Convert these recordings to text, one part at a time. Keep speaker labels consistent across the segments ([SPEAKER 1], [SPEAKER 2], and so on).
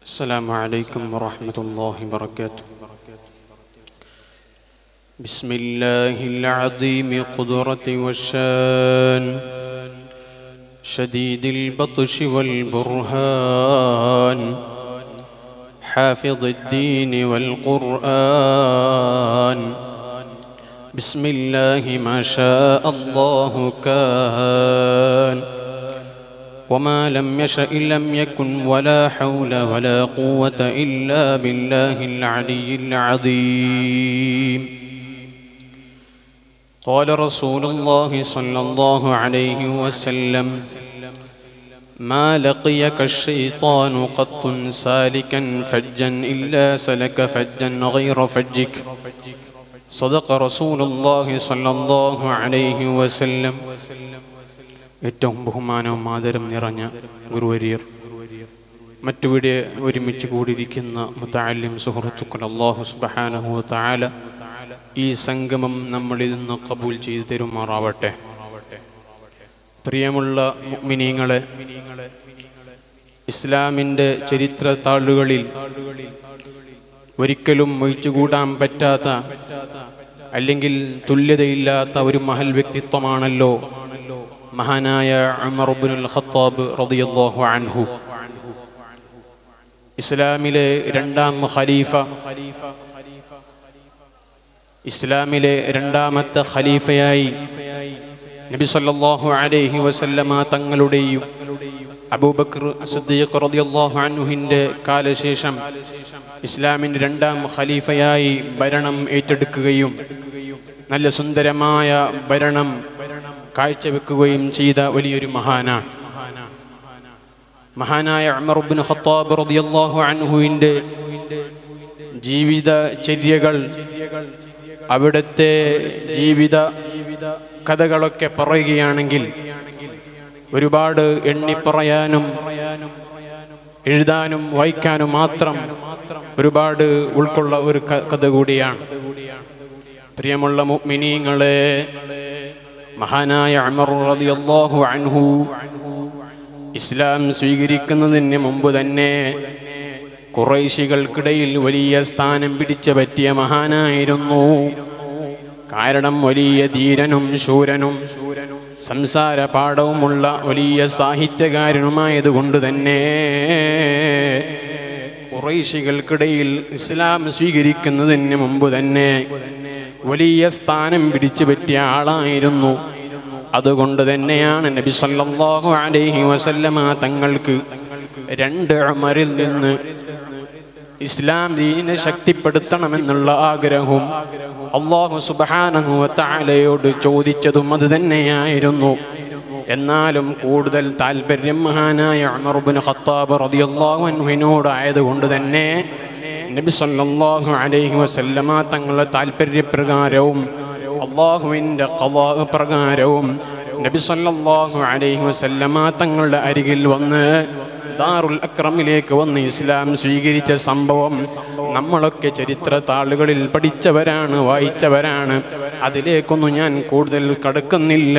[SPEAKER 1] السلام عليكم ورحمة الله وبركاته. بسم الله العظيم قدرة والشان شديد البطش والبرهان حافظ الدين والقرآن بسم الله ما شاء الله كان وما لم يشأ لم يكن ولا حول ولا قوة إلا بالله العلي العظيم. قال رسول الله صلى الله عليه وسلم ما لقيك الشيطان قط سالكا فجا إلا سلك فجا غير فجك. صدق رسول الله صلى الله عليه وسلم. ഏറ്റവും ബഹുമാനവും ആദരം നിറഞ്ഞ ഗുരുവര്യർ, മറ്റുവിടെ ഒരുമിച്ച് കൂടിയിരിക്കുന്ന മുതഅല്ലിം സുഹൃത്തുക്കൾ, അല്ലാഹു സുബ്ഹാനഹു വ തആല ഈ സംഗമം നമ്മളിൽ നിന്ന് ഖബൂൽ ചെയ്തു തരുമാറാവട്ടെ. പ്രിയമുള്ള മുഅ്മിനീങ്ങളെ, ഇസ്ലാമിൻ്റെ ചരിത്ര താളുകളിൽ ഒരിക്കലും ഒഴിച്ചുകൂടാൻ പറ്റാത്ത അല്ലെങ്കിൽ തുല്യതയില്ലാത്ത ഒരു മഹൽ വ്യക്തിത്വമാണല്ലോ മഹാനായ ഉമർ ഇബ്നുൽ ഖത്താബ് റളിയല്ലാഹു അൻഹു. ഇസ്ലാമിലെ രണ്ടാം ഖലീഫ, ഇസ്ലാമിലെ രണ്ടാമത്തെ ഖലീഫയായി നബി സല്ലല്ലാഹു അലൈഹി വസല്ലമ തങ്ങളുടെയും അബൂബക്കർ സിദ്ദീഖ് റളിയല്ലാഹു അൻഹുവിൻ്റെ കാലശേഷം ഇസ്ലാമിൻ്റെ രണ്ടാം ഖലീഫയായി ഭരണം ഏറ്റെടുക്കുകയും നല്ല സുന്ദരമായ ഭരണം കാഴ്ചവെക്കുകയും ചെയ്ത വലിയൊരു മഹാനാണ് മഹാനായ ഉമർ ഇബ്നു ഖത്താബ് റളിയല്ലാഹു അൻഹുവിൻ്റെ ജീവിതചര്യകൾ, അവിടുത്തെ ജീവിത കഥകളൊക്കെ പറയുകയാണെങ്കിൽ ഒരുപാട് എണ്ണിപ്പറയാനും എഴുതാനും വായിക്കാനും മാത്രം ഒരുപാട് ഉൾക്കൊള്ള ഒരു കഥ കൂടിയാണ്. പ്രിയമുള്ള മുഅ്മിനീങ്ങളെ, മഹാനായ ഉമർ റളിയല്ലാഹു അൻഹു ഇസ്ലാം സ്വീകരിക്കുന്നതിന് മുമ്പ് തന്നെ ഖുറൈശികൾക്കിടയിൽ വലിയ സ്ഥാനം പിടിച്ചു പറ്റിയ മഹാനായിരുന്നു. കാരണം വലിയ ധീരനും ശൂരനും സംസാര പാഠവുമുള്ള വലിയ സാഹിത്യകാരനുമായതുകൊണ്ട് തന്നെ ഖുറൈശികൾക്കിടയിൽ ഇസ്ലാം സ്വീകരിക്കുന്നതിന് മുമ്പ് തന്നെ വലിയ സ്ഥാനം പിടിച്ചു പറ്റിയ ആളായിരുന്നു. അതുകൊണ്ട് തന്നെയാണ് നബി സല്ലല്ലാഹു അലൈഹി വസല്ലമ തങ്ങൾക്ക് രണ്ട് ഉമറിൽ നിന്ന് ഇസ്ലാം ദീനിനെ ശക്തിപ്പെടുത്തണമെന്നുള്ള ആഗ്രഹവും അല്ലാഹു സുബ്ഹാനഹു വ തആലയോട് ചോദിച്ചതും അത് തന്നെയായിരുന്നു. എന്നാലും കൂടുതൽ താല്പര്യം മഹാനായ ഉമർ ഇബ്നു ഖത്താബ് റളിയല്ലാഹു അൻഹുവിനോടായതുകൊണ്ട് തന്നെ നബി സല്ലല്ലാഹു അലൈഹി വസല്ലമ തങ്ങളുടെ താല്പര്യപ്രകാരവും അല്ലാഹുവിൻ്റെ ഖളാ പ്രകാരവും നബി സല്ലല്ലാഹു അലൈഹി വസല്ലമ തങ്ങളുടെ അരികിൽ വന്ന് ദാറുൽ അക്രമിലേക്ക് വന്ന് ഇസ്ലാം സ്വീകരിച്ച സംഭവം നമ്മളൊക്കെ ചരിത്ര താളുകളിൽ പഠിച്ചവരാണ്, വായിച്ചവരാണ്. അതിലേക്കൊന്നും ഞാൻ കൂടുതൽ കടക്കുന്നില്ല.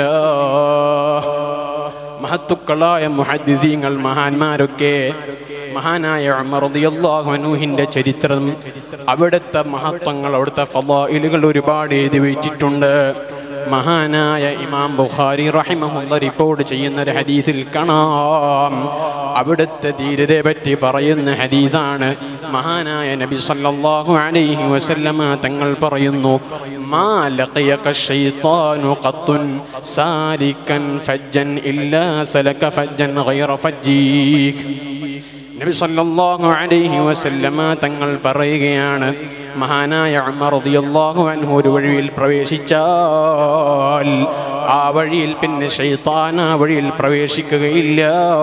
[SPEAKER 1] മഹത്തുക്കളായ മുഹദ്ദിഥീങ്ങൾ, മഹാന്മാരൊക്കെ മഹാനായ ഉമർ റളിയല്ലാഹു അൻഹുവിൻ്റെ ചരിത്രം, അവിടുത്തെ മഹത്വങ്ങൾ, അവിടുത്തെ ഫളായിലുകൾ ഒരുപാട് എഴുതി വെച്ചിട്ടുണ്ട്. മഹാനായ ഇമാം ബുഖാരി റഹിമഹുല്ലാഹ് റിപ്പോർട്ട് ചെയ്യുന്ന ഒരു ഹദീസിൽ കാണാം, അവിടുത്തെ ധീരതയെ പറ്റി പറയുന്ന ഹദീസാണ്. മഹാനായ നബി സല്ലല്ലാഹു അലൈഹി വസല്ലമ തങ്ങൾ പറയുന്നു, മാ ലഖിയക ശൈത്താനു ഖത്തുൻ സാലികൻ ഫജ്ജൻ ഇല്ലാ സലക ഫജ്ജൻ ഗൈറ ഫജ്ജീക്. നബി സല്ലല്ലാഹു അലൈഹി വസല്ലമ തങ്ങൾ പറയുകയാണ്, മഹാനായ ഉമർ റളിയല്ലാഹു അൻഹു ഒരു വഴിയിൽ പ്രവേശിച്ചാൽ ആ വഴിയിൽ പിന്നെ ശൈത്താൻ ആ വഴിയിൽ പ്രവേശിക്കുകയില്ല.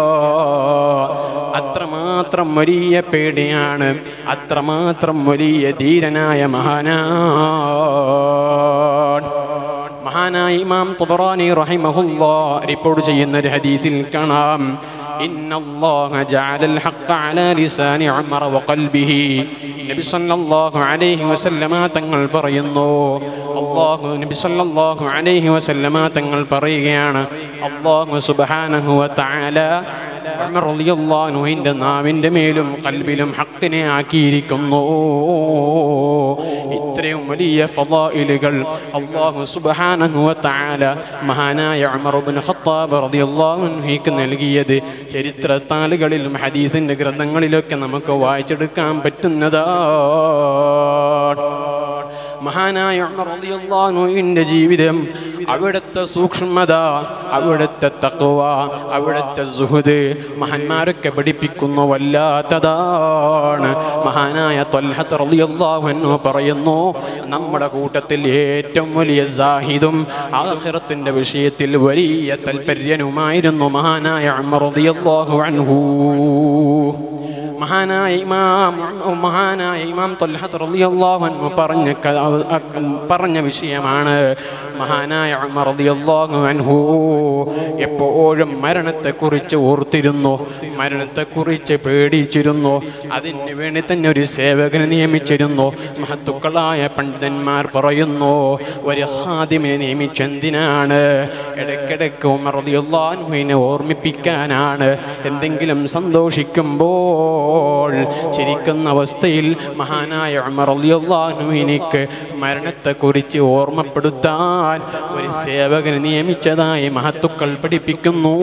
[SPEAKER 1] അത്രമാത്രം വലിയ പേടിയാണ്, അത്രമാത്രം വലിയ ധീരനായ മഹാനായ ഇമാം തുബറാനി റഹിമഹുല്ലാഹ് റിപ്പോർട്ട് ചെയ്യുന്ന ഒരു ഹദീസിൽ കാണാം, ഇന്നല്ലാഹ ജഅലൽ ഹഖ്ഖ അലാ ലിസാനി ഉമർ വഖൽബിഹി. നബി സല്ലല്ലാഹു അലൈഹി വസല്ലമ തങ്ങൾ പറയുന്നു, നബി സല്ലല്ലാഹു അലൈഹി വസല്ലമ തങ്ങൾ പറയുകയാണ്, അല്ലാഹു സുബ്ഹാനഹു വ തആല ഉമർ റളിയല്ലാഹു അൻഹുവിന്റെ നാവിന്റെ മേലും ഖൽബിലും ഹഖിനെ ആക്കിയിരിക്കുന്നു. ഇത്രയും വലിയ ഫളായിലുകൾ അല്ലാഹു സുബ്ഹാനഹു വ തആല മഹാനായ ഉമർ ഇബ്നു ഖത്താബ് റളിയല്ലാഹു അൻഹുവിന് നൽകിയത് ചരിത്ര താളുകളിലും ഹദീസിന്റെ ഗ്രന്ഥങ്ങളിലൊക്കെ നമുക്ക് വായിച്ചെടുക്കാൻ പറ്റുന്നതാണ്. മഹാനായ ഉമർ റളിയല്ലാഹു അൻഹുവിന്റെ ജീവിതം, അവിടുത്തെ സൂക്ഷ്മത, അവിടുത്തെ തഖ്വ, അവിടുത്തെ സുഹദ് മഹാന്മാരൊക്കെ പഠിപ്പിക്കുന്നു വല്ലാത്തതാണ്. മഹാനായ ത്വൽഹത്ത് റളിയല്ലാഹു അൻഹു പറയുന്നു, നമ്മുടെ കൂട്ടത്തിൽ ഏറ്റവും വലിയ സാഹിദും ആഖിറത്തിന്റെ വിഷയത്തിൽ വലിയ താൽപര്യനുമായിരുന്നു മഹാനായ ഉമർ റളിയല്ലാഹു അൻഹു. മഹാനായ ഇമാം ത്വൽഹത്ത് റളിയല്ലാഹു അൻഹു പറഞ്ഞ വിഷയമാണ്. മഹാനായ ഉമർ റളിയല്ലാഹു അൻഹു എപ്പോഴും മരണത്തെക്കുറിച്ച് ഓർത്തിരുന്നു, മരണത്തെക്കുറിച്ച് പേടിച്ചിരുന്നു. അതിന് വേണ്ടി തന്നെ ഒരു സേവകനെ നിയമിച്ചിരുന്നു. മഹത്തുക്കളായ പണ്ഡിതന്മാർ പറയുന്നു, ഒരു ഖാദിമിനെ നിയമിച്ചെന്തിനാണ്? ഇടയ്ക്കിടയ്ക്ക് ഉമർ റളിയല്ലാഹു അൻഹുവിനെ ഓർമ്മിപ്പിക്കാനാണ്. എന്തെങ്കിലും സന്തോഷിക്കുമ്പോൾ ചിരിക്കുന്ന അവസ്ഥയിൽ മഹാനായ ഉമർ റളിയല്ലാഹു അൻഹുവിനെ മരണത്തെക്കുറിച്ച് ഓർമ്മപ്പെടുത്താൻ ഒരു സേവകനെ നിയമിച്ചതായി മഹത്തുക്കൾ പഠിപ്പിക്കുന്നു.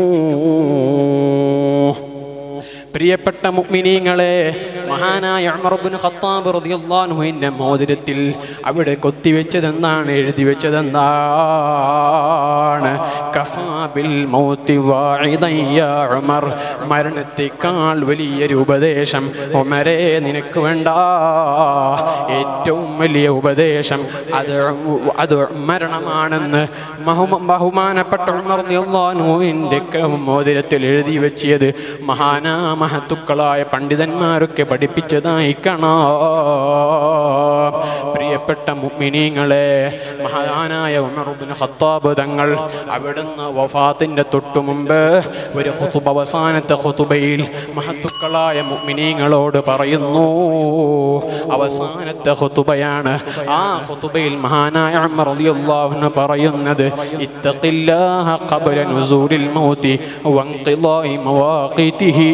[SPEAKER 1] പ്രിയപ്പെട്ട മുഅ്മിനീങ്ങളെ, മഹാനായ ഉമർ ഇബ്നു ഖത്താബ് റളിയല്ലാഹു അൻഹുവിന്റെ മോതിരത്തിൽ അവിടെ കൊത്തിവെച്ചതെന്താണ്, എഴുതി വെച്ചതെന്താണ്? കഫാ ബിൽ മൗതി വാഇദൻ യാ ഉമർ. മരണത്തേക്കാൾ വലിയൊരു ഉപദേശം ഉമരേ നിനക്ക് വേണ്ട. ഏറ്റവും വലിയ ഉപദേശം അത് മരണമാണെന്ന് ബഹുമാനപ്പെട്ട ഉമർ റളിയല്ലാഹു അൻഹുവിന്റെ മോതിരത്തിൽ എഴുതി വെച്ചത് മഹത്തുക്കളായ പണ്ഡിതന്മാരൊക്കെ പഠിപ്പിച്ചതായി കാണാം. പ്രിയപ്പെട്ട മുഅ്മിനീങ്ങളെ, മഹാനായ ഉമർ ഇബ്നു ഖത്താബ് തങ്ങൾ അവിടുന്ന് വഫാത്തിന്റെ തൊട്ടു മുമ്പ് ഒരു ഖുതുബ, അവസാനത്തെ ഖുതുബയിൽ മഹത്തുക്കളായ മുഅ്മിനീങ്ങളോട് പറയുന്നു. അവസാനത്തെ ഖുതുബയാണ്. ആ ഖുതുബയിൽ മഹാനായ ഉമർ റളിയല്ലാഹു അൻഹു പറയുന്നത്, ഇത്തഖില്ലാഹ ഖബ്ല നുസൂലിൽ മൗതി വൻഖിളാഇ മവാഖിതിഹി.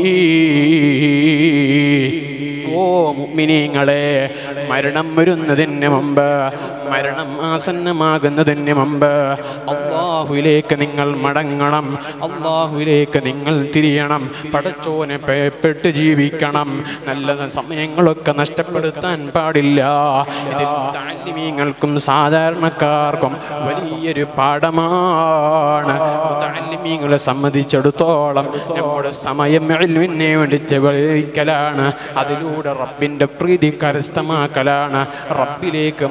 [SPEAKER 1] ഓ മുഅ്മിനീങ്ങളെ, മരണം വരുന്നതിന് മുമ്പ്, മരണം ആസന്നമാകുന്നതിന് മുമ്പ് അല്ലാഹുവിലേക്ക് നിങ്ങൾ മടങ്ങണം, അല്ലാഹുവിലേക്ക് നിങ്ങൾ തിരിയണം, പടച്ചോനെ ഭയപ്പെട്ട് ജീവിക്കണം. നല്ല സമയങ്ങളൊക്കെ നഷ്ടപ്പെടുത്താൻ പാടില്ല. ഇതിൽ മുതഅല്ലിമീങ്ങൾക്കും സാധാരണക്കാർക്കും വലിയൊരു പാഠമാണ്. മുതഅല്ലിമീങ്ങളെ സംബന്ധിച്ചിടത്തോളം നമ്മുടെ സമയം ഇൽമിന് വേണ്ടി ചെലവഴിക്കലാണ്. അതിലൂടെ റബ്ബിന്റെ പ്രീതി കരസ്ഥമാക്കലാണ്. റബ്ബിലേക്ക്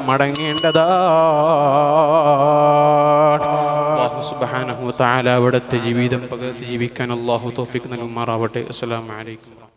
[SPEAKER 1] മടങ്ങേണ്ടതാണ്. അല്ലാഹു സുബ്ഹാനഹു വ തആല അവിടുത്തെ ജീവിതം പകർത്തി ജീവിക്കാൻ അല്ലാഹു തൗഫീഖ് നൽകുമാറാവട്ടെ. അസ്സലാമു അലൈക്കും.